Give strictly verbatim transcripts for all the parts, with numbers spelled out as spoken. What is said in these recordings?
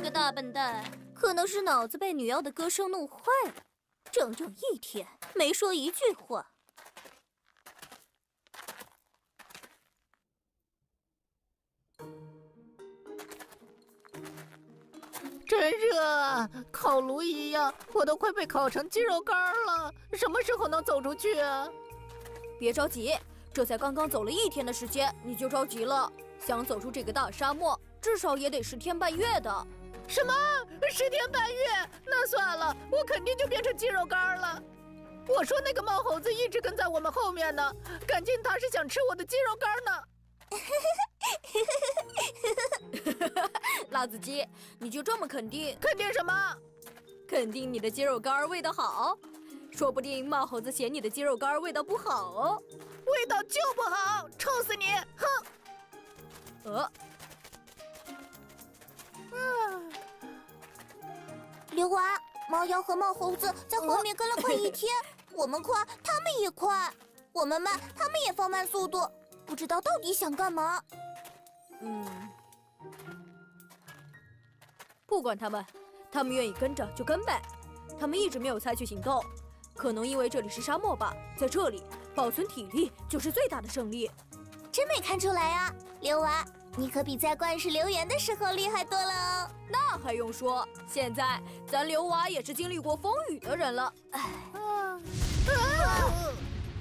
个大笨蛋，可能是脑子被女妖的歌声弄坏了，整整一天没说一句话。 真热啊，烤炉一样，我都快被烤成鸡肉干了。什么时候能走出去啊？ 别着急，这才刚刚走了一天的时间，你就着急了？想走出这个大沙漠，至少也得十天半月的。 什么？十天半月？那算了，我肯定就变成鸡肉干了。我说那个猫猴子一直跟在我们后面呢，感情他是想吃我的鸡肉干呢。 辣子鸡，你就这么肯定？ 肯定什么？ 肯定你的鸡肉干味道好。说不定猫猴子嫌你的鸡肉干味道不好哦。 味道就不好，臭死你！哼！ 呃。 嗯。 刘娃，猫妖和猫猴子在后面跟了快一天，我们快，他们也快；我们慢，他们也放慢速度，不知道到底想干嘛。 嗯，不管他们，他们愿意跟着就跟呗。他们一直没有采取行动，可能因为这里是沙漠吧，在这里保存体力就是最大的胜利。 真没看出来啊，刘娃，你可比在灌食留言的时候厉害多了哦。 那还用说？现在咱刘娃也是经历过风雨的人了。哎， 啊啊、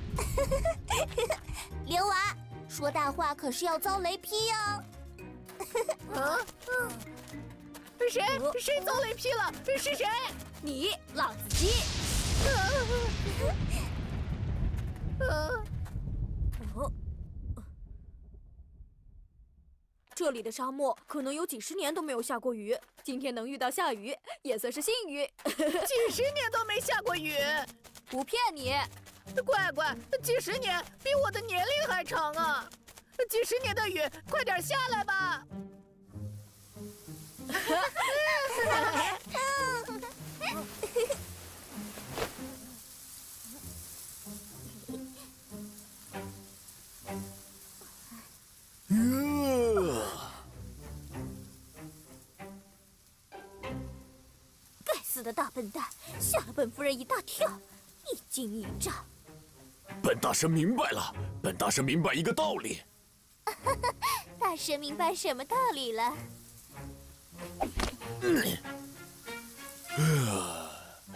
刘娃，说大话可是要遭雷劈哦。 啊！谁谁遭雷劈了？是谁？ 你，老子鸡！ 啊！ 哦，这里的沙漠可能有几十年都没有下过雨，今天能遇到下雨也算是幸运。 几十年都没下过雨， 不骗你。 乖乖，几十年比我的年龄还长啊！几十年的雨，快点下来吧！ 该死的大笨蛋，吓了本夫人一大跳，一惊一乍。 本大神明白了，本大神明白一个道理。 大神明白什么道理了？ 嗯呃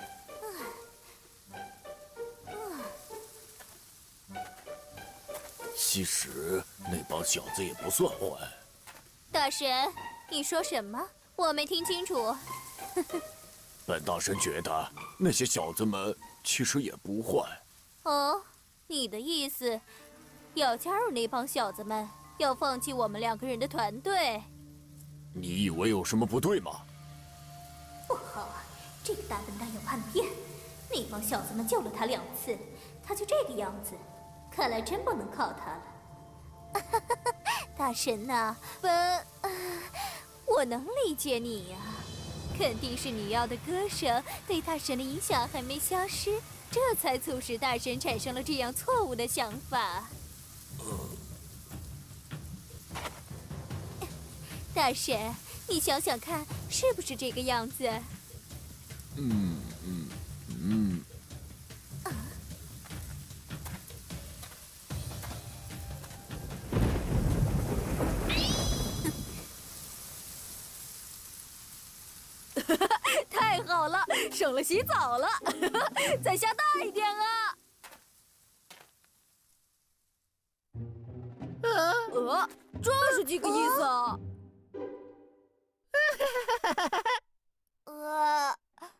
其实那帮小子也不算坏。 大神，你说什么？我没听清楚。 本大神觉得那些小子们其实也不坏。 哦，你的意思，要加入那帮小子们，要放弃我们两个人的团队？ 你以为有什么不对吗？ 不好啊，这个大笨蛋有叛变。那帮小子们救了他两次，他就这个样子，看来真不能靠他了。大神呐、啊，本、呃，我能理解你呀、啊，肯定是你要的歌声对大神的影响还没消失，这才促使大神产生了这样错误的想法。大神，你想想看，是不是这个样子？ 嗯嗯嗯。 啊太好了，省了洗澡了，再下大一点啊！ 啊， 呃，这是几个意思啊？ 呃，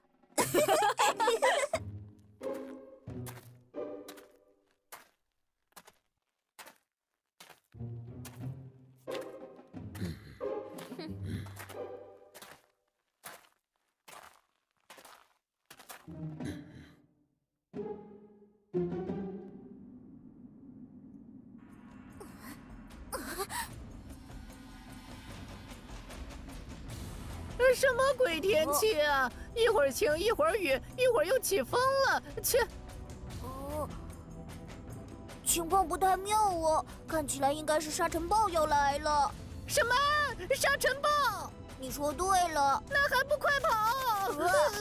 什么鬼天气啊！一会儿晴，一会儿雨，一会儿又起风了，切！ 哦，情况不太妙哦，看起来应该是沙尘暴要来了。 什么沙尘暴？ 你说对了。 那还不快跑！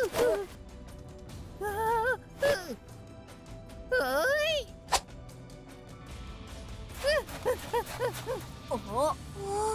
哎！ 哦，哦。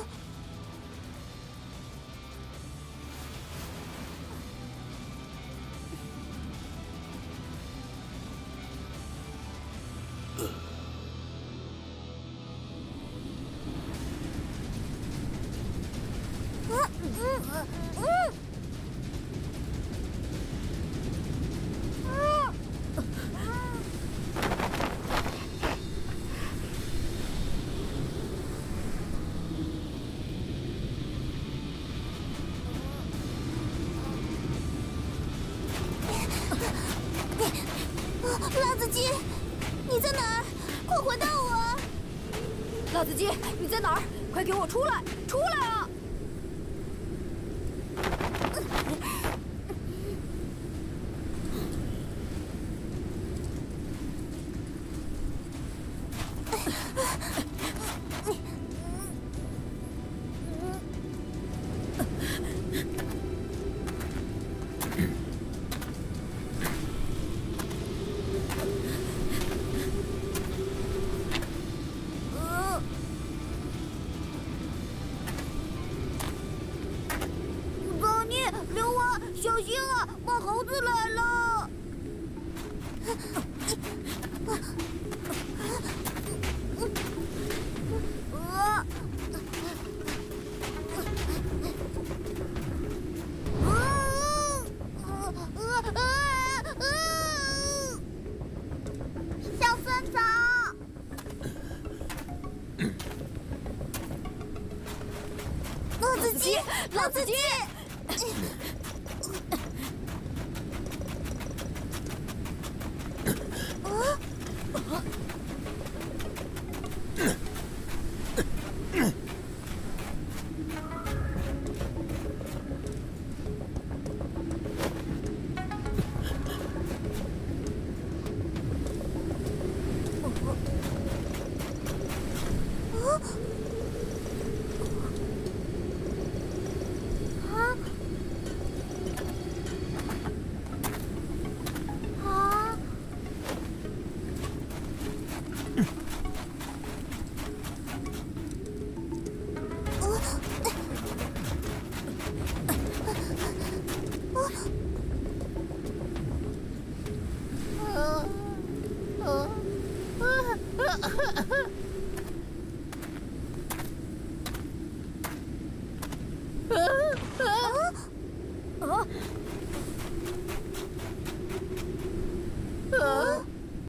辣子鸡，你在哪儿？快回答我！ 辣子鸡，你在哪儿？快给我出来！出来啊！ 小心啊！猫猴子来了！小酸草，辣子鸡，辣子鸡！